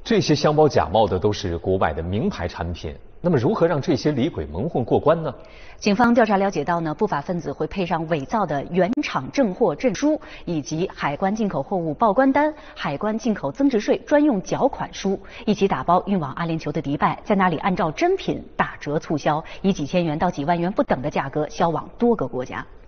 这些箱包假冒的都是国外的名牌产品，那么如何让这些李鬼蒙混过关呢？ 警方调查了解到呢，不法分子会配上伪造的原厂正货证书，以及海关进口货物报关单、海关进口增值税专用缴款书，一起打包运往阿联酋的迪拜，在那里按照真品打折促销，以几千元到几万元不等的价格销往多个国家。